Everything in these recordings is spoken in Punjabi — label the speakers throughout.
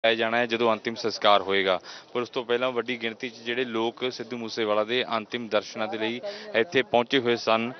Speaker 1: ਲਾਇਆ ਜਾਣਾ ਹੈ ਜਦੋਂ ਅੰਤਿਮ ਸੰਸਕਾਰ ਹੋਏਗਾ। ਪਰ ਉਸ ਤੋਂ ਪਹਿਲਾਂ ਵੱਡੀ ਗਿਣਤੀ 'ਚ ਜਿਹੜੇ ਲੋਕ ਸਿੱਧੂ ਮੂਸੇਵਾਲਾ ਦੇ ਅੰਤਿਮ ਦਰਸ਼ਨਾਂ ਦੇ ਲਈ ਇੱਥੇ ਪਹੁੰਚੇ ਹੋਏ ਸਨ,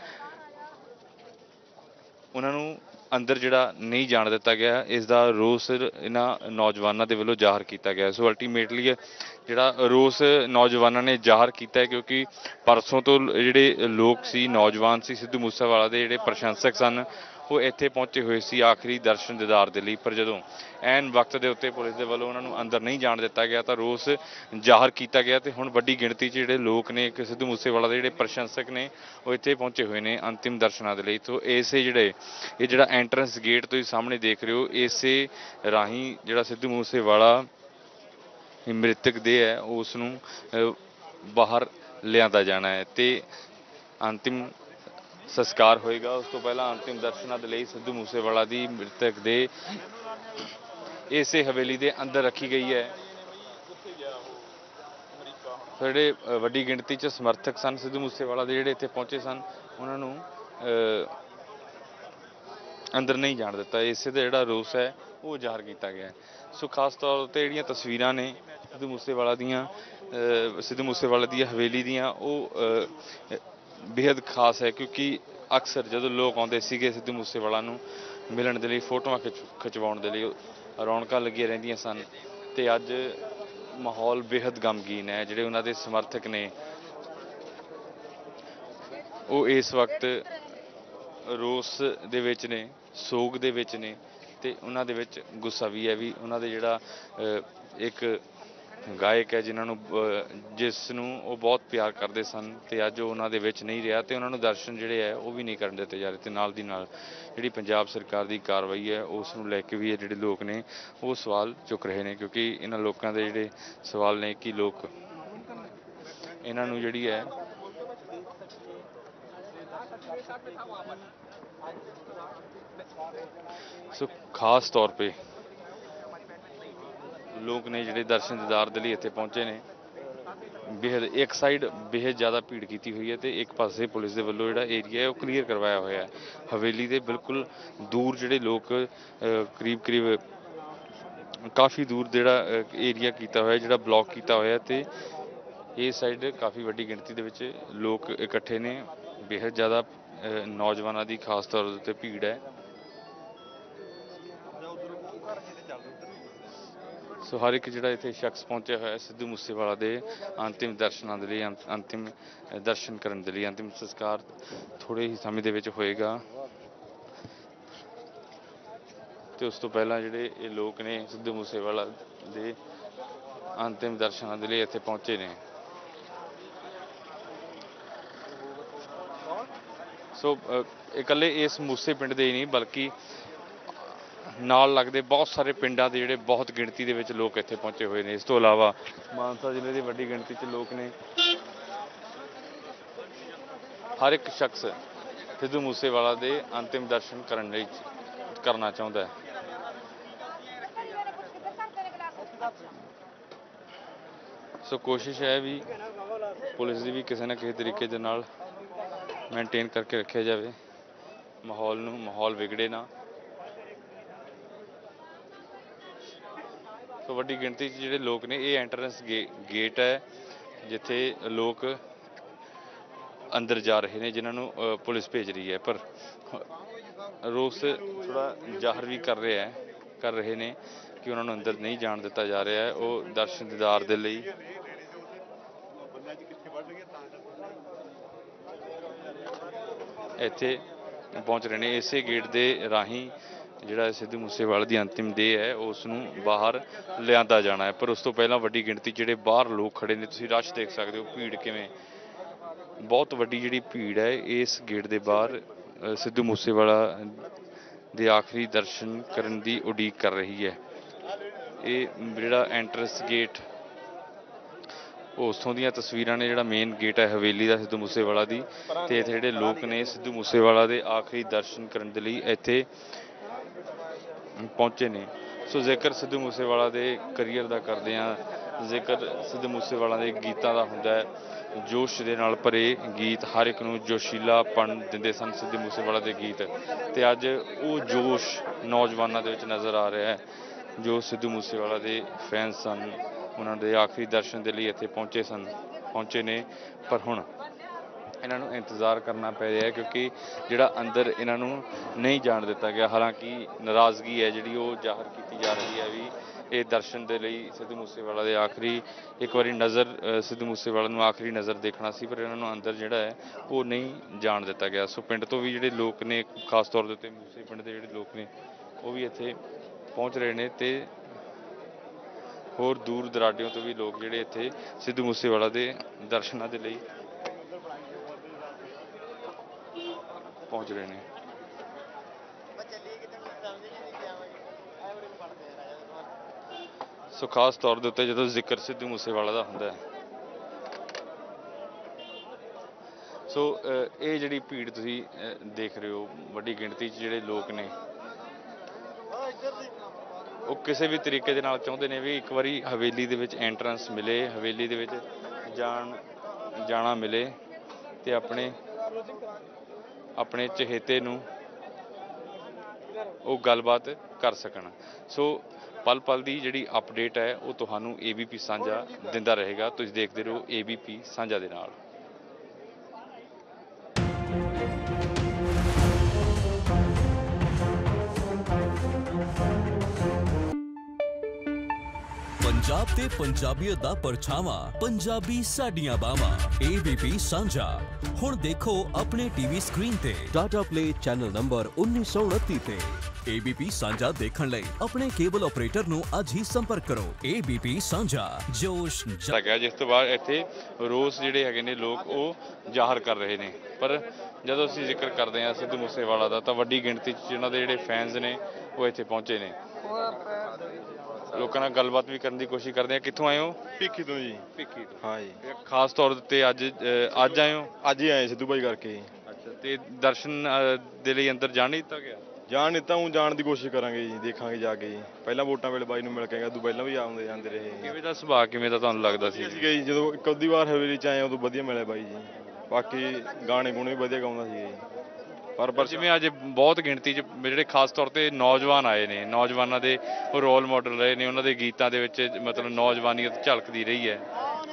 Speaker 1: ਉਹਨਾਂ ਨੂੰ ਅੰਦਰ ਜਿਹੜਾ ਨਹੀਂ ਜਾਣ ਦਿੱਤਾ ਗਿਆ। ਇਸ ਦਾ ਰੋਸ ਇਹਨਾਂ ਨੌਜਵਾਨਾਂ ਦੇ ਵੱਲੋਂ ਜ਼ਾਹਰ ਕੀਤਾ ਗਿਆ। ਸੋ ਅਲਟੀਮੇਟਲੀ ਜਿਹੜਾ ਰੋਸ ਨੌਜਵਾਨਾਂ ਨੇ ਜ਼ਾਹਰ ਕੀਤਾ, ਕਿਉਂਕਿ ਪਰਸੋਂ ਤੋਂ ਜਿਹੜੇ ਲੋਕ ਸੀ, ਨੌਜਵਾਨ ਸੀ, ਸਿੱਧੂ ਮੂਸੇਵਾਲਾ ਦੇ ਜਿਹੜੇ ਪ੍ਰਸ਼ੰਸਕ ਸਨ, ਉਹ ਇੱਥੇ ਪਹੁੰਚੇ ਹੋਏ ਸੀ ਆਖਰੀ ਦਰਸ਼ਨ ਦੀਦਾਰ ਦੇ ਲਈ। ਪਰ ਜਦੋਂ ਐਨ ਵਕਤ ਦੇ ਉੱਤੇ ਪੁਲਿਸ ਦੇ ਵੱਲੋਂ ਉਹਨਾਂ ਨੂੰ ਅੰਦਰ ਨਹੀਂ ਜਾਣ ਦਿੱਤਾ ਗਿਆ ਤਾਂ ਰੋਸ ਜ਼ਾਹਰ ਕੀਤਾ ਗਿਆ। ਤੇ ਹੁਣ ਵੱਡੀ ਗਿਣਤੀ 'ਚ ਜਿਹੜੇ ਲੋਕ ਨੇ, ਇੱਕ ਸਿੱਧੂ ਮੂਸੇਵਾਲਾ ਦੇ ਜਿਹੜੇ ਪ੍ਰਸ਼ੰਸਕ ਨੇ, ਉਹ ਇੱਥੇ ਪਹੁੰਚੇ ਹੋਏ ਨੇ ਅੰਤਿਮ ਦਰਸ਼ਨਾਂ ਦੇ ਲਈ। ਤੋਂ ਇਹ ਜਿਹੜਾ ਐਂਟਰੈਂਸ ਗੇਟ ਤੁਸੀਂ ਸਾਹਮਣੇ ਦੇਖ ਰਹੇ ਹੋ, ਇਸੇ ਰਾਹੀਂ ਜਿਹੜਾ ਸਿੱਧੂ ਮੂਸੇਵਾਲਾ ਮ੍ਰਿਤਕ ਦੇਹ ਹੈ ਉਸ ਨੂੰ ਬਾਹਰ ਲਿਆਂਦਾ ਜਾਣਾ ਹੈ ਤੇ ਅੰਤਿਮ ਸੰਸਕਾਰ ਹੋਏਗਾ। ਉਸ ਤੋਂ ਪਹਿਲਾਂ ਅੰਤਿਮ ਦਰਸ਼ਨਾਂ ਦੇ ਲਈ ਸਿੱਧੂ ਮੂਸੇਵਾਲਾ ਦੀ ਮ੍ਰਿਤਕ ਦੇਹ ਇਸੇ ਹਵੇਲੀ ਦੇ ਅੰਦਰ ਰੱਖੀ ਗਈ ਹੈ। ਜਿਹੜੇ ਵੱਡੀ ਗਿਣਤੀ 'ਚ ਸਮਰਥਕ ਸਨ ਸਿੱਧੂ ਮੂਸੇਵਾਲਾ ਦੇ, ਜਿਹੜੇ ਇੱਥੇ ਪਹੁੰਚੇ ਸਨ, ਉਹਨਾਂ ਨੂੰ ਅੰਦਰ ਨਹੀਂ ਜਾਣ ਦਿੱਤਾ। ਇਸੇ ਦਾ ਜਿਹੜਾ ਰੋਸ ਹੈ ਉਹ ਜ਼ਾਹਰ ਕੀਤਾ ਗਿਆ। ਸੋ ਖਾਸ ਤੌਰ ਉੱਤੇ ਜਿਹੜੀਆਂ ਤਸਵੀਰਾਂ ਨੇ ਸਿੱਧੂ ਮੂਸੇਵਾਲਾ ਦੀ ਹਵੇਲੀ ਦੀਆਂ, ਉਹ ਬੇਹੱਦ ਖਾਸ ਹੈ, ਕਿਉਂਕਿ ਅਕਸਰ ਜਦੋਂ ਲੋਕ ਆਉਂਦੇ ਸੀਗੇ ਸਿੱਧੂ ਮੂਸੇਵਾਲਾ ਨੂੰ ਮਿਲਣ ਦੇ ਲਈ, ਫੋਟੋਆਂ ਖਿਚਵਾਉਣ ਦੇ ਲਈ, ਰੌਣਕਾਂ ਲੱਗੀਆਂ ਰਹਿੰਦੀਆਂ ਸਨ। ਤੇ ਅੱਜ ਮਾਹੌਲ ਬੇਹੱਦ ਗਮਗੀਨ ਹੈ। ਜਿਹੜੇ ਉਹਨਾਂ ਦੇ ਸਮਰਥਕ ਨੇ ਉਹ ਇਸ ਵਕਤ ਰੋਸ ਦੇ ਵਿੱਚ ਨੇ, ਸੋਗ ਦੇ ਵਿੱਚ ਨੇ, ਤੇ ਉਹਨਾਂ ਦੇ ਵਿੱਚ ਗੁੱਸਾ ਵੀ ਹੈ ਵੀ ਉਹਨਾਂ ਦੇ ਜਿਹੜਾ ਇੱਕ ਗਾਇਕ ਹੈ ਜਿਸ ਨੂੰ ਉਹ ਬਹੁਤ ਪਿਆਰ ਕਰਦੇ ਸਨ, ਤੇ ਅੱਜ ਉਹ ਉਹਨਾਂ ਦੇ ਵਿੱਚ ਨਹੀਂ ਰਿਹਾ ਤੇ ਉਹਨਾਂ ਨੂੰ ਦਰਸ਼ਨ ਜਿਹੜੇ ਹੈ ਉਹ ਵੀ ਨਹੀਂ ਕਰਨ ਦਿੱਤੇ ਜਾ ਰਹੇ। ਤੇ ਨਾਲ ਦੀ ਨਾਲ ਜਿਹੜੀ ਪੰਜਾਬ ਸਰਕਾਰ ਦੀ ਕਾਰਵਾਈ ਹੈ ਉਸ ਨੂੰ ਲੈ ਕੇ ਵੀ ਇਹ ਜਿਹੜੇ ਲੋਕ ਨੇ ਉਹ ਸਵਾਲ ਚੁੱਕ ਰਹੇ ਨੇ, ਕਿਉਂਕਿ ਇਹਨਾਂ ਲੋਕਾਂ ਦੇ ਜਿਹੜੇ ਸਵਾਲ ਨੇ ਕਿ ਲੋਕ ਇਹਨਾਂ ਨੂੰ ਜਿਹੜੀ ਹੈ ਸੋ ਖਾਸ ਤੌਰ 'ਤੇ ਲੋਕ ਨੇ ਜਿਹੜੇ ਦਰਸ਼ਨ ਦੀਦਾਰ ਦੇ ਲਈ ਇੱਥੇ ਪਹੁੰਚੇ ਨੇ। ਇੱਕ ਸਾਈਡ ਬੇਹੱਦ ਜ਼ਿਆਦਾ ਭੀੜ ਕੀਤੀ ਹੋਈ ਹੈ ਤੇ ਇੱਕ ਪਾਸੇ ਪੁਲਿਸ ਦੇ ਵੱਲੋਂ ਜਿਹੜਾ ਏਰੀਆ ਹੈ ਉਹ ਕਲੀਅਰ ਕਰਵਾਇਆ ਹੋਇਆ ਹੈ। ਹਵੇਲੀ ਦੇ ਬਿਲਕੁਲ ਦੂਰ ਜਿਹੜੇ ਲੋਕ ਕਰੀਬ ਕਾਫੀ ਦੂਰ ਜਿਹੜਾ ਏਰੀਆ ਕੀਤਾ ਹੋਇਆ, ਜਿਹੜਾ ਬਲੌਕ ਕੀਤਾ ਹੋਇਆ, ਤੇ ਇਹ ਸਾਈਡ ਕਾਫੀ ਵੱਡੀ ਗਿਣਤੀ ਦੇ ਵਿੱਚ ਲੋਕ ਇਕੱਠੇ ਨੇ। ਬੇਹੱਦ ਜ਼ਿਆਦਾ ਨੌਜਵਾਨਾਂ ਦੀ ਖਾਸ ਤੌਰ ਉੱਤੇ ਭੀੜ ਹੈ। ਸੋ ਹਰ ਇੱਕ ਜਿਹੜਾ ਇੱਥੇ ਸ਼ਖਸ ਪਹੁੰਚਿਆ ਹੋਇਆ ਸਿੱਧੂ ਮੂਸੇਵਾਲਾ ਦੇ ਅੰਤਿਮ ਦਰਸ਼ਨਾਂ ਦੇ ਲਈ, ਅੰਤਿਮ ਦਰਸ਼ਨ ਕਰਨ ਦੇ ਲਈ। ਅੰਤਿਮ ਸੰਸਕਾਰ ਥੋੜ੍ਹੇ ਹੀ ਸਮੇਂ ਦੇ ਵਿੱਚ ਹੋਏਗਾ ਤੇ ਉਸ ਤੋਂ ਪਹਿਲਾਂ ਜਿਹੜੇ ਇਹ ਲੋਕ ਨੇ ਸਿੱਧੂ ਮੂਸੇਵਾਲਾ ਦੇ ਅੰਤਿਮ ਦਰਸ਼ਨਾਂ ਦੇ ਲਈ ਇੱਥੇ ਪਹੁੰਚੇ ਨੇ। ਸੋ ਇਕੱਲੇ ਇਸ ਮੂਸੇ ਪਿੰਡ ਦੇ ਹੀ ਨਹੀਂ, ਬਲਕਿ ਨਾਲ ਲੱਗਦੇ ਬਹੁਤ ਸਾਰੇ ਪਿੰਡਾਂ ਦੇ ਜਿਹੜੇ ਬਹੁਤ ਗਿਣਤੀ ਦੇ ਵਿੱਚ ਲੋਕ ਇੱਥੇ ਪਹੁੰਚੇ ਹੋਏ ਨੇ। ਇਸ ਤੋਂ ਇਲਾਵਾ ਮਾਨਸਾ ਜ਼ਿਲ੍ਹੇ ਦੀ ਵੱਡੀ ਗਿਣਤੀ 'ਚ ਲੋਕ ਨੇ। ਹਰ ਇੱਕ ਸ਼ਖਸ ਸਿੱਧੂ ਮੂਸੇਵਾਲਾ ਦੇ ਅੰਤਿਮ ਦਰਸ਼ਨ ਕਰਨਾ ਚਾਹੁੰਦਾ ਹੈ। ਸੋ ਕੋਸ਼ਿਸ਼ ਹੈ ਵੀ ਪੁਲਿਸ ਦੀ ਵੀ ਕਿਸੇ ਨਾ ਕਿਸੇ ਤਰੀਕੇ ਦੇ ਨਾਲ ਮੇਨਟੇਨ ਕਰਕੇ ਰੱਖਿਆ ਜਾਵੇ, ਮਾਹੌਲ ਵਿਗੜੇ ਨਾ। ਸੋ ਵੱਡੀ ਗਿਣਤੀ 'ਚ ਜਿਹੜੇ ਲੋਕ ਨੇ, ਇਹ ਐਂਟਰੈਂਸ ਗੇਟ ਹੈ ਜਿੱਥੇ ਲੋਕ ਅੰਦਰ ਜਾ ਰਹੇ ਨੇ, ਜਿਨ੍ਹਾਂ ਨੂੰ ਪੁਲਿਸ ਭੇਜ ਰਹੀ ਹੈ। ਪਰ ਰੋਸ ਥੋੜ੍ਹਾ ਜ਼ਾਹਰ ਵੀ ਕਰ ਰਹੇ ਨੇ ਕਿ ਉਹਨਾਂ ਨੂੰ ਅੰਦਰ ਨਹੀਂ ਜਾਣ ਦਿੱਤਾ ਜਾ ਰਿਹਾ ਹੈ। ਉਹ ਦਰਸ਼ਨ ਦੀਦਾਰ ਦੇ ਲਈ ਇੱਥੇ ਪਹੁੰਚ ਰਹੇ ਨੇ। ਇਸੇ ਗੇਟ ਦੇ ਰਾਹੀਂ ਜਿਹੜਾ ਸਿੱਧੂ ਮੂਸੇਵਾਲੇ ਦੀ ਅੰਤਿਮ ਦੇਹ ਹੈ ਉਸ ਨੂੰ ਬਾਹਰ ਲਿਆਂਦਾ ਜਾਣਾ ਹੈ। ਪਰ ਉਸ ਤੋਂ ਪਹਿਲਾਂ ਵੱਡੀ ਗਿਣਤੀ ਜਿਹੜੇ ਬਾਹਰ ਲੋਕ ਖੜੇ ਨੇ, ਤੁਸੀਂ ਰਸ਼ ਦੇਖ ਸਕਦੇ ਹੋ, ਭੀੜ ਕਿਵੇਂ, ਬਹੁਤ ਵੱਡੀ ਜਿਹੜੀ ਭੀੜ ਹੈ ਇਸ ਗੇਟ ਦੇ ਬਾਹਰ ਸਿੱਧੂ ਮੂਸੇਵਾਲਾ ਦੇ ਆਖਰੀ ਦਰਸ਼ਨ ਕਰਨ ਦੀ ਉਡੀਕ ਕਰ ਰਹੀ ਹੈ। ਇਹ ਜਿਹੜਾ ਐਂਟਰੈਂਸ ਗੇਟ ਉੱਥੋਂ ਦੀਆਂ ਤਸਵੀਰਾਂ ਨੇ, ਜਿਹੜਾ ਮੇਨ ਗੇਟ ਹੈ ਹਵੇਲੀ ਦਾ ਸਿੱਧੂ ਮੂਸੇਵਾਲਾ ਦੀ, ਤੇ ਇੱਥੇ ਜਿਹੜੇ ਲੋਕ ਨੇ ਸਿੱਧੂ ਮੂਸੇਵਾਲਾ ਦੇ ਆਖਰੀ ਦਰਸ਼ਨ ਕਰਨ ਦੇ ਲਈ ਇੱਥੇ ਪਹੁੰਚੇ ਨੇ। ਸੋ ਜ਼ਿਕਰ ਸਿੱਧੂ ਮੂਸੇਵਾਲਾ ਦੇ ਕਰੀਅਰ ਦਾ ਕਰਦੇ ਹਾਂ, ਜ਼ਿਕਰ ਸਿੱਧੂ ਮੂਸੇਵਾਲਾ ਦੇ ਗੀਤਾਂ ਦਾ ਹੁੰਦਾ ਹੈ। ਜੋਸ਼ ਦੇ ਨਾਲ ਭਰੇ ਗੀਤ ਹਰ ਇੱਕ ਨੂੰ ਜੋਸ਼ੀਲਾਪਣ ਦਿੰਦੇ ਸਨ ਸਿੱਧੂ ਮੂਸੇਵਾਲਾ ਦੇ ਗੀਤ, ਤੇ ਅੱਜ ਉਹ ਜੋਸ਼ ਨੌਜਵਾਨਾਂ ਦੇ ਵਿੱਚ ਨਜ਼ਰ ਆ ਰਿਹਾ ਹੈ। ਜੋ ਸਿੱਧੂ ਮੂਸੇਵਾਲਾ ਦੇ ਫੈਨਸ ਸਨ ਉਹਨਾਂ ਦੇ ਆਖਰੀ ਦਰਸ਼ਨ ਦੇ ਲਈ ਇੱਥੇ ਪਹੁੰਚੇ ਨੇ। ਪਰ ਹੁਣ ਇਹਨਾਂ ਨੂੰ ਇੰਤਜ਼ਾਰ ਕਰਨਾ ਪੈ ਰਿਹਾ ਕਿਉਂਕਿ ਜਿਹੜਾ ਅੰਦਰ ਇਹਨਾਂ ਨੂੰ ਨਹੀਂ ਜਾਣ ਦਿੱਤਾ ਗਿਆ। ਹਾਲਾਂਕਿ ਨਾਰਾਜ਼ਗੀ ਹੈ ਜਿਹੜੀ ਉਹ ਜ਼ਾਹਰ ਕੀਤੀ ਜਾ ਰਹੀ ਹੈ ਵੀ ਇਹ ਦਰਸ਼ਨ ਦੇ ਲਈ ਸਿੱਧੂ ਮੂਸੇਵਾਲਾ ਦੇ ਆਖਰੀ ਇੱਕ ਵਾਰੀ ਨਜ਼ਰ ਸਿੱਧੂ ਮੂਸੇਵਾਲਾ ਨੂੰ ਆਖਰੀ ਨਜ਼ਰ ਦੇਖਣਾ ਸੀ, ਪਰ ਇਹਨਾਂ ਨੂੰ ਅੰਦਰ ਜਿਹੜਾ ਹੈ ਉਹ ਨਹੀਂ ਜਾਣ ਦਿੱਤਾ ਗਿਆ। ਸੋ ਪਿੰਡ ਤੋਂ ਵੀ ਜਿਹੜੇ ਲੋਕ ਨੇ, ਖਾਸ ਤੌਰ ਦੇ ਉੱਤੇ ਮੂਸੇ ਪਿੰਡ ਦੇ ਜਿਹੜੇ ਲੋਕ ਨੇ ਉਹ ਵੀ ਇੱਥੇ ਪਹੁੰਚ ਰਹੇ ਨੇ ਤੇ ਹੋਰ ਦੂਰ ਦਰਾਡਿਆਂ ਤੋਂ ਵੀ ਲੋਕ ਜਿਹੜੇ ਇੱਥੇ ਸਿੱਧੂ ਮੂਸੇਵਾਲਾ ਦੇ ਦਰਸ਼ਨਾਂ ਦੇ ਲਈ ਪਹੁੰਚ ਰਹੇ ਨੇ। ਸੋ ਖਾਸ ਤੌਰ ਦੇ ਉੱਤੇ ਜਦੋਂ ਜ਼ਿਕਰ ਸਿੱਧੂ ਮੂਸੇਵਾਲਾ ਦਾ ਹੁੰਦਾ ਹੈ, ਸੋ ਇਹ ਜਿਹੜੀ ਭੀੜ ਤੁਸੀਂ ਦੇਖ ਰਹੇ ਹੋ, ਵੱਡੀ ਗਿਣਤੀ 'ਚ ਜਿਹੜੇ ਲੋਕ ਨੇ ਉਹ ਕਿਸੇ ਵੀ ਤਰੀਕੇ ਦੇ ਨਾਲ ਚਾਹੁੰਦੇ ਨੇ ਵੀ ਇੱਕ ਵਾਰੀ ਹਵੇਲੀ ਦੇ ਵਿੱਚ ਐਂਟਰੈਂਸ ਮਿਲੇ, ਹਵੇਲੀ ਦੇ ਵਿੱਚ ਜਾਣਾ ਮਿਲੇ ਤੇ ਆਪਣੇ ਚਹੇਤੇ ਨੂੰ ਉਹ ਗੱਲਬਾਤ ਕਰ ਸਕਣ। ਸੋ ਪਲ ਪਲ ਦੀ ਜਿਹੜੀ ਅਪਡੇਟ ਹੈ ਉਹ ਤੁਹਾਨੂੰ ABP ਸਾਂਝਾ ਦਿੰਦਾ ਰਹੇਗਾ। ਤੁਸੀਂ ਦੇਖਦੇ ਰਹੋ ABP ਸਾਂਝਾ ਦੇ ਨਾਲ।
Speaker 2: ਪੰਜਾਬ ਤੇ ਪੰਜਾਬੀਅਤ ਦਾ ਪਰਛਾਵਾਂ, ਪੰਜਾਬੀ ਸਾਡੀਆਂ ਬਾਵਾਂ। ABP ਸਾਂਝਾ ਹੁਣ ਦੇਖੋ ਆਪਣੇ ਟੀਵੀ ਸਕਰੀਨ ਤੇ ਟਾਟਾ ਪਲੇ ਚੈਨਲ ਨੰਬਰ 1929 ਤੇ। ABP ਸਾਂਝਾ ਦੇਖਣ ਲਈ ਆਪਣੇ ਕੇਬਲ ਆਪਰੇਟਰ ਨੂੰ ਅੱਜ ਹੀ ਸੰਪਰਕ ਕਰੋ। ABP ਸਾਂਝਾ ਜੋਸ਼
Speaker 1: ਲੱਗਾ। ਜਿਸ ਤੋਂ ਬਾਅਦ ਇੱਥੇ ਰੋਸ ਜਿਹੜੇ ਹੈਗੇ ਨੇ ਲੋਕ ਉਹ ਜ਼ਾਹਰ ਕਰ ਰਹੇ ਨੇ। ਪਰ ਜਦੋਂ ਅਸੀਂ ਜ਼ਿਕਰ ਕਰਦੇ ਹਾਂ ਸਿੱਧੂ ਮੂਸੇਵਾਲਾ ਦਾ ਤਾਂ ਵੱਡੀ ਗਿਣਤੀ 'ਚ ਇਹਨਾਂ ਦੇ ਜਿਹੜੇ ਫੈਨਸ ਨੇ ਉਹ ਇੱਥੇ ਪਹੁੰਚੇ ਨੇ। ਲੋਕਾਂ ਨਾਲ ਗੱਲਬਾਤ ਵੀ ਕਰਨ ਦੀ ਕੋਸ਼ਿਸ਼ ਕਰਦੇ ਆ। ਕਿੱਥੋਂ ਆਏ ਹੋ?
Speaker 3: ਭਿੱਖੀ ਤੋਂ ਜੀ।
Speaker 1: ਭਿੱਖੀ ਤੋਂ।
Speaker 3: ਹਾਂ ਜੀ।
Speaker 1: ਖਾਸ ਤੌਰ ਤੇ ਅੱਜ ਆਏ ਹੋ?
Speaker 3: ਅੱਜ ਹੀ ਆਏ ਸਿੱਧੂ ਬਾਈ ਕਰਕੇ।
Speaker 1: ਅੱਛਾ, ਤੇ ਦਰਸ਼ਨ ਦੇ ਲਈ ਅੰਦਰ ਜਾਣ ਨਹੀਂ ਦਿੱਤਾ ਗਿਆ?
Speaker 3: ਜਾਣ ਦਿੱਤਾ, ਹੁਣ ਜਾਣ ਦੀ ਕੋਸ਼ਿਸ਼ ਕਰਾਂਗੇ ਜੀ, ਦੇਖਾਂਗੇ ਜਾ ਕੇ ਜੀ। ਪਹਿਲਾਂ ਵੋਟਾਂ ਵੇਲੇ ਬਾਈ ਨੂੰ ਮਿਲ ਕੇ ਗਏ, ਉਦੋਂ ਪਹਿਲਾਂ ਵੀ ਆਉਂਦੇ ਜਾਂਦੇ ਰਹੇ।
Speaker 1: ਕਿਵੇਂ ਦਾ ਸੁਭਾਅ, ਕਿਵੇਂ ਦਾ ਤੁਹਾਨੂੰ ਲੱਗਦਾ ਸੀ?
Speaker 3: ਅਸੀਂ ਗਏ ਜਦੋਂ ਇੱਕ ਅੱਧੀ ਵਾਰ ਹਵੇਲੀ 'ਚ ਆਏ ਉਦੋਂ ਵਧੀਆ ਮਿਲਿਆ ਬਾਈ ਜੀ। ਬਾਕੀ ਗਾਣੇ ਗੁਣੇ ਵੀ ਵਧੀਆ ਗਾਉਂਦਾ ਸੀ ਜੀ। ਪਰ
Speaker 1: ਜਿਵੇਂ ਅੱਜ ਬਹੁਤ ਗਿਣਤੀ 'ਚ ਜਿਹੜੇ ਖਾਸ ਤੌਰ ਤੇ ਨੌਜਵਾਨ ਆਏ ਨੇ, ਨੌਜਵਾਨਾਂ ਦੇ ਉਹ ਰੋਲ ਮਾਡਲ ਰਹੇ ਨੇ, ਉਹਨਾਂ ਦੇ ਗੀਤਾਂ ਦੇ ਵਿੱਚ ਮਤਲਬ ਨੌਜਵਾਨੀਅਤ ਝਲਕਦੀ ਰਹੀ ਹੈ।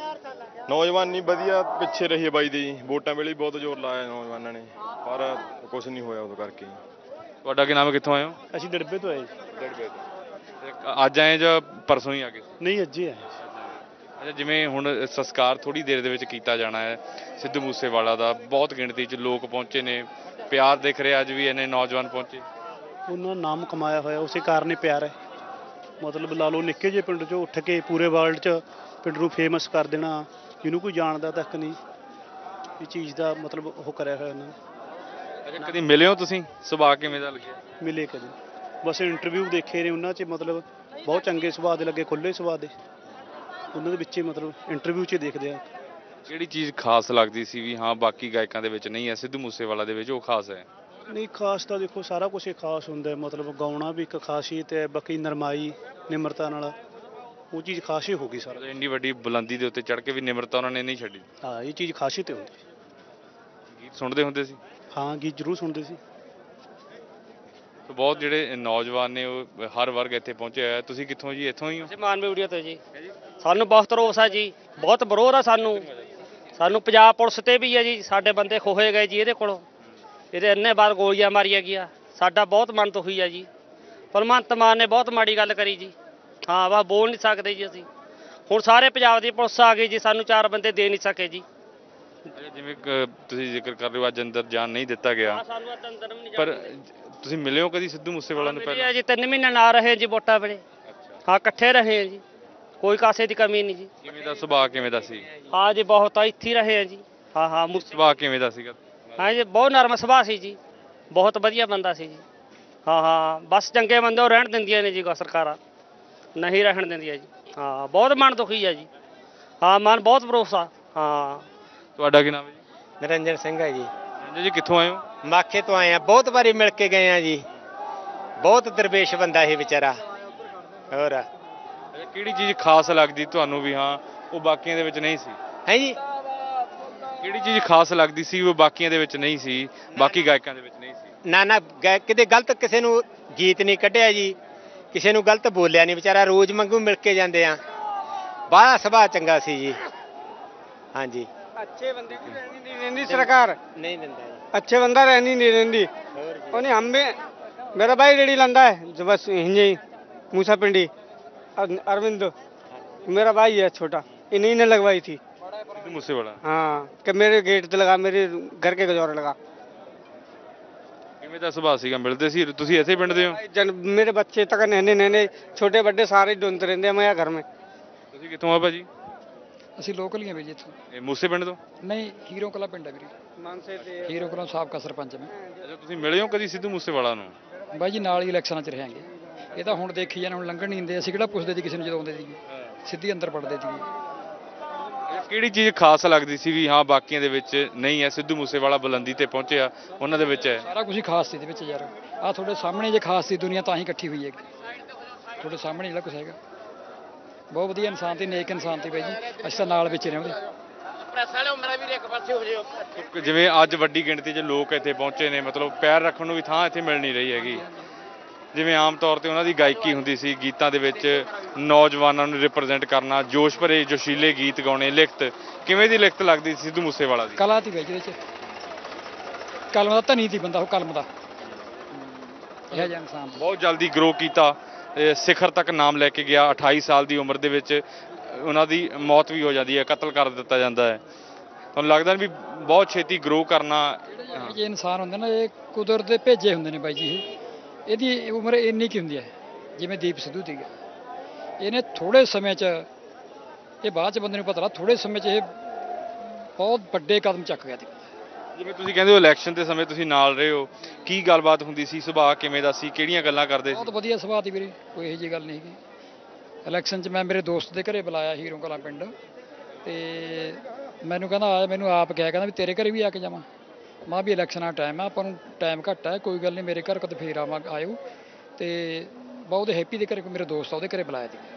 Speaker 3: ਨੌਜਵਾਨੀ ਵਧੀਆ ਪਿੱਛੇ ਰਹੀ ਹੈ ਬਾਈ ਦੀ। ਵੋਟਾਂ ਵੇਲੇ ਵੀ ਬਹੁਤ ਜ਼ੋਰ ਲਾਇਆ ਨੌਜਵਾਨਾਂ ਨੇ, ਪਰ ਕੁਝ ਨਹੀਂ ਹੋਇਆ ਉਦੋਂ ਕਰਕੇ।
Speaker 1: ਤੁਹਾਡਾ ਕੀ ਨਾਮ ਹੈ? ਕਿੱਥੋਂ ਆਏ ਹੋ?
Speaker 4: ਅਸੀਂ ਡੜਬੇ ਤੋਂ ਆਏ।
Speaker 1: ਡੜਬੇ ਤੋਂ। ਅੱਜ ਆਏ ਜਾਂ ਪਰਸੋਂ ਹੀ ਆ ਗਏ?
Speaker 4: ਨਹੀਂ, ਅੱਜ ਹੀ ਆਏ।
Speaker 1: ਅੱਛਾ, ਜਿਵੇਂ ਹੁਣ ਸੰਸਕਾਰ ਥੋੜੀ ਦੇਰ ਦੇ ਵਿੱਚ ਕੀਤਾ ਜਾਣਾ ਹੈ ਸਿੱਧੂ ਮੂਸੇਵਾਲਾ ਦਾ, ਬਹੁਤ ਗਿਣਤੀ 'ਚ ਲੋਕ ਪਹੁੰਚੇ ਨੇ, ਪਿਆਰ ਦਿਖ ਰਿਹਾ ਅੱਜ ਵੀ ਇੰਨੇ ਨੌਜਵਾਨ ਪਹੁੰਚੇ।
Speaker 4: ਉਹਨਾਂ ਨਾਮ ਕਮਾਇਆ ਹੋਇਆ, ਉਸੇ ਕਾਰਨ ਹੀ ਪਿਆਰ ਹੈ। ਮਤਲਬ ਲਾ ਲਓ ਨਿੱਕੇ ਜਿਹੇ ਪਿੰਡ 'ਚੋਂ ਉੱਠ ਕੇ ਪੂਰੇ ਵਰਲਡ 'ਚ ਪਿੰਡ ਨੂੰ ਫੇਮਸ ਕਰ ਦੇਣਾ, ਜਿਹਨੂੰ ਕੋਈ ਜਾਣਦਾ ਤੱਕ ਨਹੀਂ, ਇਹ ਚੀਜ਼ ਦਾ ਮਤਲਬ ਉਹ ਕਰਿਆ ਹੋਇਆ ਉਹਨਾਂ ਨੇ।
Speaker 1: ਅੱਛਾ, ਕਦੀ ਮਿਲੇ ਹੋ ਤੁਸੀਂ? ਸੁਭਾਅ ਕਿਵੇਂ ਦਾ ਲੱਗਿਆ?
Speaker 4: ਮਿਲੇ ਕਦੇ, ਬਸ ਇੰਟਰਵਿਊ ਦੇਖੇ ਨੇ ਉਹਨਾਂ 'ਚ, ਮਤਲਬ ਬਹੁਤ ਚੰਗੇ ਸੁਭਾਅ ਦੇ ਲੱਗੇ, ਖੁੱਲ੍ਹੇ ਸੁਭਾਅ ਦੇ। ਉਹਨਾਂ ਦੇ ਵਿੱਚ ਮਤਲਬ ਇੰਟਰਵਿਊ 'ਚ ਦੇਖਦੇ ਆ।
Speaker 1: ਕਿਹੜੀ ਚੀਜ਼ ਖਾਸ ਲੱਗਦੀ ਸੀ ਵੀ ਹਾਂ ਬਾਕੀ ਗਾਇਕਾਂ ਦੇ ਵਿੱਚ ਨਹੀਂ ਹੈ, ਸਿੱਧੂ ਮੂਸੇਵਾਲਾ ਦੇ ਵਿੱਚ ਉਹ ਖਾਸ ਹੈ?
Speaker 4: ਨਹੀਂ, ਖਾਸ ਤਾਂ ਦੇਖੋ ਸਾਰਾ ਕੁਛ ਹੀ ਖਾਸ ਹੁੰਦਾ, ਮਤਲਬ ਗਾਉਣਾ ਵੀ ਇੱਕ ਖਾਸੀਅਤ ਹੈ, ਬਾਕੀ ਨਰਮਾਈ ਨਿਮਰਤਾ ਨਾਲ ਉਹ ਚੀਜ਼ ਖਾਸ ਹੀ ਹੋ ਗਈ ਸਾਰਾ।
Speaker 1: ਇੰਨੀ ਵੱਡੀ ਬੁਲੰਦੀ ਦੇ ਉੱਤੇ ਚੜ੍ਹ ਕੇ ਵੀ ਨਿਮਰਤਾ ਉਹਨਾਂ ਨੇ ਨਹੀਂ ਛੱਡੀ।
Speaker 4: ਹਾਂ, ਇਹ ਚੀਜ਼ ਖਾਸੀਅਤ ਹੁੰਦੀ।
Speaker 1: ਗੀਤ ਸੁਣਦੇ ਹੁੰਦੇ ਸੀ?
Speaker 4: ਹਾਂ, ਗੀਤ ਜ਼ਰੂਰ ਸੁਣਦੇ ਸੀ।
Speaker 1: ਬਹੁਤ ਜਿਹੜੇ ਨੌਜਵਾਨ ਨੇ ਉਹ ਹਰ ਵਰਗ ਇੱਥੇ ਪਹੁੰਚਿਆ ਹੋਇਆ। ਤੁਸੀਂ ਕਿੱਥੋਂ ਜੀ? ਇੱਥੋਂ ਹੀ ਹੋ?
Speaker 5: ਅਸੀਂ ਮਾਨਵੇ ਉੜੀਆ ਤੋਂ ਜੀ। ਸਾਨੂੰ ਬਹੁਤ ਰੋਸ ਆ ਜੀ, ਬਹੁਤ ਵਿਰੋਧ ਆ ਸਾਨੂੰ ਪੰਜਾਬ ਪੁਲਿਸ ਤੇ ਵੀ ਹੈ ਜੀ। ਸਾਡੇ ਬੰਦੇ ਖੋਹੇ ਗਏ ਜੀ ਇਹਦੇ ਕੋਲੋਂ, ਇਹਦੇ ਇੰਨੇ ਵਾਰ ਗੋਲੀਆਂ ਮਾਰੀਆਂ ਗਿਆ। ਸਾਡਾ ਬਹੁਤ ਮਨ ਦੁਖੀ ਹੈ ਜੀ। ਭਗਵੰਤ ਮਾਨ ਨੇ ਬਹੁਤ ਮਾੜੀ ਗੱਲ ਕਰੀ ਜੀ। ਹਾਂ, ਬਸ ਬੋਲ ਨਹੀਂ ਸਕਦੇ ਜੀ ਅਸੀਂ। ਹੁਣ ਸਾਰੇ ਪੰਜਾਬ ਦੀ ਪੁਲਿਸ ਆ ਗਈ ਜੀ, ਸਾਨੂੰ 4 ਬੰਦੇ ਦੇ ਨਹੀਂ ਸਕੇ ਜੀ।
Speaker 1: ਜਿਵੇਂ ਤੁਸੀਂ ਜ਼ਿਕਰ ਕਰ ਰਹੇ ਹੋ ਅੱਜ ਅੰਦਰ ਜਾਣ ਨਹੀਂ ਦਿੱਤਾ ਗਿਆ,
Speaker 5: ਸਾਨੂੰ ਅੰਦਰ ਵੀ ਨਹੀਂ
Speaker 1: ਪਰ ਤੁਸੀਂ ਮਿਲੇ ਹੋ ਕਦੀ ਸਿੱਧੂ ਮੂਸੇਵਾਲਾ ਨੂੰ ਪਹਿਲਾਂ?
Speaker 5: ਜੀ 3 ਮਹੀਨੇ ਨਾ ਰਹੇ ਜੀ ਵੋਟਾਂ ਵੇਲੇ। ਹਾਂ, ਇਕੱਠੇ ਰਹੇ ਜੀ, ਕੋਈ ਕਾਸੇ ਦੀ ਕਮੀ ਨਹੀਂ ਜੀ।
Speaker 1: ਕਿਵੇਂ ਦਾ ਸੁਭਾਅ ਕਿਵੇਂ ਦਾ ਸੀ?
Speaker 5: ਹਾਂ ਜੀ, ਬਹੁਤ ਇੱਥੇ ਰਹੇ ਆ ਜੀ। ਹਾਂ ਹਾਂ,
Speaker 1: ਸੁਭਾਅ ਕਿਵੇਂ ਦਾ ਸੀਗਾ?
Speaker 5: ਹਾਂ ਜੀ, ਬਹੁਤ ਨਰਮ ਸੁਭਾਅ ਸੀ ਜੀ, ਬਹੁਤ ਵਧੀਆ ਬੰਦਾ ਸੀ ਜੀ। ਹਾਂ ਹਾਂ, ਬਸ ਚੰਗੇ ਬੰਦੇ ਉਹ ਰਹਿਣ ਦਿੰਦੀਆਂ ਨੇ ਜੀ ਸਰਕਾਰਾਂ, ਨਹੀਂ ਰਹਿਣ ਦਿੰਦੀਆਂ ਜੀ। ਹਾਂ, ਬਹੁਤ ਮਨ ਦੁਖੀ ਹੈ ਜੀ। ਹਾਂ, ਮਨ ਬਹੁਤ ਭਰੋਸਾ। ਹਾਂ।
Speaker 1: ਤੁਹਾਡਾ ਕੀ ਨਾਮ ਹੈ ਜੀ?
Speaker 6: ਨਿਰੰਜਨ ਸਿੰਘ ਹੈ ਜੀ।
Speaker 1: ਨਿਰੰਜਨ ਜੀ, ਕਿੱਥੋਂ ਆਏ ਹੋ?
Speaker 6: ਮਾਖੇ ਤੋਂ ਆਏ ਆ, ਬਹੁਤ ਵਾਰੀ ਮਿਲ ਕੇ ਗਏ ਆ ਜੀ। ਬਹੁਤ ਦਰਵੇਸ਼ ਬੰਦਾ ਇਹ ਵਿਚਾਰਾ। ਹੋਰ
Speaker 1: ਕਿਹੜੀ ਚੀਜ਼ ਖਾਸ ਲੱਗਦੀ ਤੁਹਾਨੂੰ ਵੀ ਹਾਂ ਉਹ ਬਾਕੀਆਂ ਦੇ ਵਿੱਚ ਨਹੀਂ ਸੀ?
Speaker 6: ਹੈ ਜੀ,
Speaker 1: ਕਿਹੜੀ ਚੀਜ਼ ਖਾਸ ਲੱਗਦੀ ਸੀ ਉਹ ਬਾਕੀਆਂ ਦੇ ਵਿੱਚ ਨਹੀਂ ਸੀ, ਬਾਕੀ ਗਾਇਕਾਂ ਦੇ ਵਿੱਚ ਨਹੀਂ ਸੀ?
Speaker 6: ਨਾ ਕਿਤੇ ਗਲਤ ਕਿਸੇ ਨੂੰ ਗੀਤ ਨਹੀਂ ਕੱਢਿਆ ਜੀ, ਕਿਸੇ ਨੂੰ ਗਲਤ ਬੋਲਿਆ ਨਹੀਂ, ਵਿਚਾਰਾ ਰੋਜ਼ ਵਾਂਗੂ ਮਿਲ ਕੇ ਜਾਂਦੇ ਆ। ਬੜਾ ਸੁਭਾਅ ਚੰਗਾ ਸੀ ਜੀ। ਹਾਂਜੀ
Speaker 7: अच्छे बंदे को रहनी नहीं रहती सरकार,
Speaker 6: ਨਹੀਂ ਦਿੰਦਾ ਜੀ।
Speaker 7: अच्छे बंदा रहनी नहीं रहती। और नहीं हम भी, मेरा भाई रेडी लंदा है जो बस हिंजे मूसा पिंडी अरविंद, मेरा भाई है छोटा, इन्हीं ने लगवाई थी।
Speaker 1: ਸਿੱਧੂ ਮੂਸੇਵਾਲਾ
Speaker 7: हाँ कि मेरे गेट पे लगा, मेरे घर के गजौर लगा।
Speaker 1: ਕਿਵੇਂ ਦਾ ਸੁਭਾਅ ਸੀਗਾ, ਮਿਲਦੇ ਸੀ? ਤੁਸੀਂ ਐਸੇ ਪਿੰਡ ਦੇ ਹੋ?
Speaker 7: मेरे बच्चे तक नहने नहने छोटे बड़े सारे ढूंढते रहते हैं मैं घर में।
Speaker 1: ਤੁਸੀਂ ਕਿੱਥੋਂ ਆ ਭਾਜੀ?
Speaker 8: ਅਸੀਂ ਲੋਕਲ ਹੀ ਆ ਵੀਰ ਜੀ ਇੱਥੋਂ।
Speaker 1: ਇਹ ਮੂਸੇ ਪਿੰਡ ਤੋਂ?
Speaker 8: ਨਹੀਂ, ਹੀਰੋ ਕਲਾ ਪਿੰਡ ਹੈ ਵੀਰੇ।
Speaker 7: मानसे थे
Speaker 8: ਹੀਰੋ ਕਲਾ ਸਾਬਕਾ ਸਰਪੰਚ ਮੈਂ।
Speaker 1: ਅੱਛਾ, ਤੁਸੀਂ ਮਿਲੇ ਹੋ ਕਦੀ ਸਿੱਧੂ ਮੂਸੇਵਾਲਾ ਨੂੰ?
Speaker 8: ਬਾਈ ਜੀ ਨਾਲ ਹੀ ਇਲੈਕਸ਼ਨਾਂ 'ਚ ਰਹਾਂਗੇ। ਇਹ ਤਾਂ ਹੁਣ ਦੇਖੀ ਜਾਣ, ਹੁਣ ਲੰਘਣ ਨਹੀਂ ਦਿੰਦੇ। ਅਸੀਂ ਕਿਹੜਾ ਪੁੱਛਦੇ ਸੀ ਕਿਸੇ ਨੂੰ ਜਦੋਂ ਆਉਂਦੇ ਸੀਗੇ, ਸਿੱਧੀ ਅੰਦਰ ਪੜਦੇ ਸੀਗੇ।
Speaker 1: ਕਿਹੜੀ ਚੀਜ਼ ਖਾਸ ਲੱਗਦੀ ਸੀ ਵੀ ਹਾਂ ਬਾਕੀਆਂ ਦੇ ਵਿੱਚ ਨਹੀਂ ਹੈ, ਸਿੱਧੂ ਮੂਸੇਵਾਲਾ ਬੁਲੰਦੀ ਤੇ ਪਹੁੰਚਿਆ, ਉਹਨਾਂ ਦੇ ਵਿੱਚ ਹੈ?
Speaker 8: ਸਾਰਾ ਕੁਝ ਹੀ ਖਾਸ ਸੀ ਇਹਦੇ ਵਿੱਚ ਯਾਰ। ਆਹ ਤੁਹਾਡੇ ਸਾਹਮਣੇ ਜੇ ਖਾਸ ਸੀ ਦੁਨੀਆ ਤਾਂ ਹੀ ਇਕੱਠੀ ਹੋਈ ਹੈਗੀ। ਤੁਹਾਡੇ ਸਾਹਮਣੇ ਜਿਹੜਾ ਕੁਛ ਹੈਗਾ, ਬਹੁਤ ਵਧੀਆ ਇਨਸਾਨ ਤੇ ਨੇਕ ਇਨਸਾਨ ਤੇ ਬਾਈ ਜੀ। ਅਸੀਂ ਤਾਂ ਨਾਲ ਵਿੱਚ ਰਹੇ ਉਹਦੇ।
Speaker 1: ਜਿਵੇਂ ਅੱਜ ਵੱਡੀ ਗਿਣਤੀ 'ਚ ਲੋਕ ਇੱਥੇ ਪਹੁੰਚੇ ਨੇ, ਮਤਲਬ ਪੈਰ ਰੱਖਣ ਨੂੰ ਵੀ ਥਾਂ ਇੱਥੇ ਮਿਲ ਨਹੀਂ ਰਹੀ ਹੈਗੀ। ਜਿਵੇਂ ਆਮ ਤੌਰ ਤੇ ਉਹਨਾਂ ਦੀ ਗਾਇਕੀ ਹੁੰਦੀ ਸੀ, ਗੀਤਾਂ ਦੇ ਵਿੱਚ ਨੌਜਵਾਨਾਂ ਨੂੰ ਰਿਪਰੈਜ਼ੈਂਟ ਕਰਨਾ, ਜੋਸ਼ ਭਰੇ ਜੋਸ਼ੀਲੇ ਗੀਤ ਗਾਉਣੇ, ਲਿਖਤ ਕਿਵੇਂ ਦੀ ਲਿਖਤ ਲੱਗਦੀ ਸੀ ਸਿੱਧੂ ਮੂਸੇਵਾਲਾ ਦੀ?
Speaker 8: ਕਲਾ ਤੀ ਬਾਈ ਜੀ ਇਹਦੇ 'ਚ, ਕਲਮ ਦਾ ਧਨੀ ਸੀ ਬੰਦਾ ਉਹ, ਕਲਮ ਦਾ ਇਹ ਜਿਹਾ ਇਨਸਾਨ।
Speaker 1: ਬਹੁਤ ਜਲਦੀ ਗਰੋ ਕੀਤਾ, ਸਿਖਰ ਤੱਕ ਨਾਮ ਲੈ ਕੇ ਗਿਆ। 28 ਸਾਲ ਦੀ ਉਮਰ ਦੇ ਵਿੱਚ ਉਹਨਾਂ ਦੀ ਮੌਤ ਵੀ ਹੋ ਜਾਂਦੀ ਹੈ, ਕਤਲ ਕਰ ਦਿੱਤਾ ਜਾਂਦਾ ਹੈ। ਤੁਹਾਨੂੰ ਲੱਗਦਾ ਵੀ ਬਹੁਤ ਛੇਤੀ ਗਰੋ ਕਰਨਾ?
Speaker 8: ਇਹ ਇਨਸਾਨ ਹੁੰਦੇ ਨਾ, ਇਹ ਕੁਦਰਤ ਦੇ ਭੇਜੇ ਹੁੰਦੇ ਨੇ ਬਾਈ ਜੀ। ਇਹਦੀ ਉਮਰ ਇੰਨੀ ਕੀ ਹੁੰਦੀ ਹੈ, ਜਿਵੇਂ ਦੀਪ ਸਿੱਧੂ ਦੀ। ਇਹਨੇ ਥੋੜੇ ਸਮੇਂ 'ਚ, ਇਹ ਬਾਅਦ 'ਚ ਬੰਦੇ ਨੂੰ ਪਤਾ ਲੱਗਾ, ਥੋੜੇ ਸਮੇਂ 'ਚ ਇਹ ਬਹੁਤ ਵੱਡੇ ਕਦਮ ਚੱਕ ਗਿਆ ਸੀ।
Speaker 1: ਜਿਵੇਂ ਤੁਸੀਂ ਕਹਿੰਦੇ ਹੋ ਇਲੈਕਸ਼ਨ ਦੇ ਸਮੇਂ ਤੁਸੀਂ ਨਾਲ ਰਹੇ ਹੋ, ਕੀ ਗੱਲਬਾਤ ਹੁੰਦੀ ਸੀ? ਸੁਭਾਅ ਕਿਵੇਂ ਦਾ ਸੀ? ਕਿਹੜੀਆਂ ਗੱਲਾਂ ਕਰਦੇ ਸੀ?
Speaker 8: ਬਹੁਤ ਵਧੀਆ ਸੁਭਾਅ ਦੀ ਵੀਰੇ, ਕੋਈ ਇਹੋ ਜਿਹੀ ਗੱਲ ਨਹੀਂ ਹੈਗੀ। ਇਲੈਕਸ਼ਨ 'ਚ ਮੈਂ ਮੇਰੇ ਦੋਸਤ ਦੇ ਘਰੇ ਬੁਲਾਇਆ, ਹੀਰੋ ਕਲਾਂ ਪਿੰਡ, ਤੇ ਮੈਨੂੰ ਕਹਿੰਦਾ ਆ, ਮੈਨੂੰ ਆਪ ਕਿਹਾ, ਕਹਿੰਦਾ ਵੀ ਤੇਰੇ ਘਰੇ ਵੀ ਆ ਕੇ ਜਾਵਾਂ। ਮੈਂ ਵੀ ਇਲੈਕਸ਼ਨਾਂ ਟਾਈਮ ਆ, ਆਪਾਂ ਨੂੰ ਟਾਈਮ ਘੱਟ ਹੈ, ਕੋਈ ਗੱਲ ਨਹੀਂ, ਮੇਰੇ ਘਰ ਕਦੇ ਫੇਰ ਆਵਾਂ, ਆਇਓ। ਤੇ ਬਹੁਤ ਹੈਪੀ ਦੇ ਘਰੇ, ਮੇਰੇ ਦੋਸਤ ਆ ਉਹਦੇ ਘਰੇ ਬੁਲਾਇਆ ਸੀ।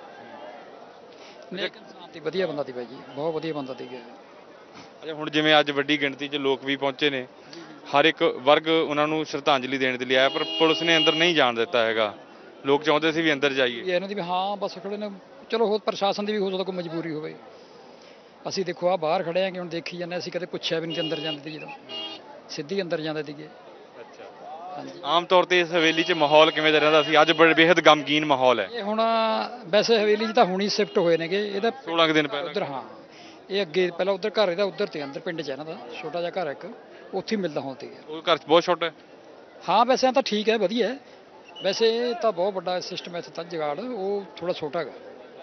Speaker 8: ਨੇਕ ਇਨਸਾਨ ਤੇ ਵਧੀਆ ਬੰਦਾ ਸੀ ਬਾਈ ਜੀ, ਬਹੁਤ ਵਧੀਆ ਬੰਦਾ ਸੀਗਾ।
Speaker 1: ਅੱਛਾ, ਹੁਣ ਜਿਵੇਂ ਅੱਜ ਵੱਡੀ ਗਿਣਤੀ 'ਚ ਲੋਕ ਵੀ ਪਹੁੰਚੇ ਨੇ, ਹਰ ਇੱਕ ਵਰਗ ਉਹਨਾਂ ਨੂੰ ਸ਼ਰਧਾਂਜਲੀ ਦੇਣ ਦੇ ਲਈ ਆਇਆ, ਪਰ ਪੁਲਿਸ ਨੇ ਅੰਦਰ ਨਹੀਂ ਜਾਣ ਦਿੱਤਾ ਹੈਗਾ। ਲੋਕ ਚਾਹੁੰਦੇ ਸੀ ਵੀ ਅੰਦਰ ਜਾਈਏ।
Speaker 8: ਇਹਨਾਂ ਦੀ ਵੀ ਹਾਂ ਬਸ ਖੜੇ ਨੇ। ਚਲੋ ਹੋਰ ਪ੍ਰਸ਼ਾਸਨ ਦੀ ਵੀ ਹੋ ਸਕਦਾ ਕੋਈ ਮਜਬੂਰੀ ਹੋਵੇ। ਅਸੀਂ ਦੇਖੋ ਆ ਬਾਹਰ ਖੜੇ ਆਂਗੇ, ਹੁਣ ਦੇਖੀ ਜਾਂਦੇ। ਅਸੀਂ ਕਦੇ ਪੁੱਛਿਆ ਵੀ ਨਹੀਂ ਅੰਦਰ ਜਾਂਦੇ ਸੀ, ਜਦੋਂ ਸਿੱਧੀ ਅੰਦਰ ਜਾਂਦੇ ਸੀਗੇ। ਹਾਂਜੀ,
Speaker 1: ਆਮ ਤੌਰ ਤੇ ਇਸ ਹਵੇਲੀ 'ਚ ਮਾਹੌਲ ਕਿਵੇਂ ਦਾ ਰਹਿੰਦਾ ਸੀ? ਅੱਜ ਬੜੇ ਬੇहद ਗਮਗੀਨ ਮਾਹੌਲ ਹੈ।
Speaker 8: ਇਹ ਹੁਣ ਵੈਸੇ ਹਵੇਲੀ 'ਚ ਤਾਂ ਹੁਣੀ ਸ਼ਿਫਟ ਹੋਏ ਨੇਗੇ। ਇਹਦਾ
Speaker 1: 16 ਦਿਨ ਪਹਿਲਾਂ
Speaker 8: ਉੱਧਰ, ਹਾਂ ਇਹ ਅੱਗੇ ਪਹਿਲਾਂ ਉੱਧਰ ਘਰ ਇਹਦਾ, ਉੱਧਰ ਤੇ ਅੰਦਰ ਪਿੰਡ 'ਚ ਇਹਨਾਂ ਦਾ ਛੋਟਾ ਜਿਹਾ ਘਰ ਇੱਕ, ਉੱਥੇ ਹੀ ਮਿਲਦਾ ਹੁਣ ਤੇ।
Speaker 1: ਉਹ ਘਰ 'ਚ ਬਹੁਤ ਛੋਟਾ ਹੈ।
Speaker 8: ਹਾਂ ਵੈਸੇ ਤਾਂ ਠੀਕ ਹੈ, ਵਧੀਆ ਹੈ। ਵੈਸੇ ਇਹ ਤਾਂ ਬਹੁਤ ਵੱਡਾ ਸਿਸਟਮ ਹੈ ਇੱਥੇ ਤਾਂ, ਜਗਾੜ ਉਹ ਥੋੜਾ ਛੋਟਾ ਹੈਗਾ।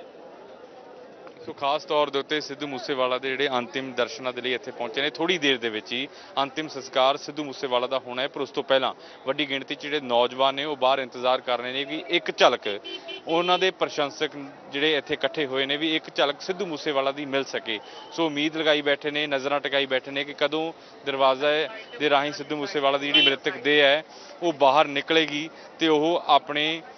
Speaker 1: ਸੋ ਖਾਸ ਤੌਰ ਦੇ ਉੱਤੇ ਸਿੱਧੂ ਮੂਸੇਵਾਲਾ ਦੇ ਜਿਹੜੇ ਅੰਤਿਮ ਦਰਸ਼ਨਾਂ ਦੇ ਲਈ ਇੱਥੇ ਪਹੁੰਚੇ ਨੇ। ਥੋੜੀ ਦੇਰ ਦੇ ਵਿੱਚ ਹੀ ਅੰਤਿਮ ਸੰਸਕਾਰ ਸਿੱਧੂ ਮੂਸੇਵਾਲਾ ਦਾ ਹੋਣਾ ਹੈ, ਪਰ ਉਸ ਤੋਂ ਪਹਿਲਾਂ ਵੱਡੀ ਗਿਣਤੀ 'ਚ ਜਿਹੜੇ ਨੌਜਵਾਨ ਨੇ ਉਹ ਬਾਹਰ ਇੰਤਜ਼ਾਰ ਕਰ ਰਹੇ ਨੇ ਕਿ ਇੱਕ ਝਲਕ ਉਹਨਾਂ ਦੇ ਪ੍ਰਸ਼ੰਸਕ ਜਿਹੜੇ ਇੱਥੇ ਇਕੱਠੇ ਹੋਏ ਨੇ, ਵੀ ਇੱਕ ਝਲਕ ਸਿੱਧੂ ਮੂਸੇਵਾਲਾ ਦੀ ਮਿਲ ਸਕੇ। ਸੋ ਉਮੀਦ ਲਗਾਈ ਬੈਠੇ ਨੇ, ਨਜ਼ਰਾਂ ਟਿਕਾਈ ਬੈਠੇ ਨੇ ਕਿ ਕਦੋਂ ਦਰਵਾਜ਼ਾ ਦੇ ਰਾਹੀਂ ਸਿੱਧੂ ਮੂਸੇਵਾਲਾ ਦੀ ਜਿਹੜੀ ਮ੍ਰਿਤਕ ਦੇਹ ਹੈ ਉਹ ਬਾਹਰ ਨਿਕਲੇਗੀ ਤੇ ਉਹ ਆਪਣੇ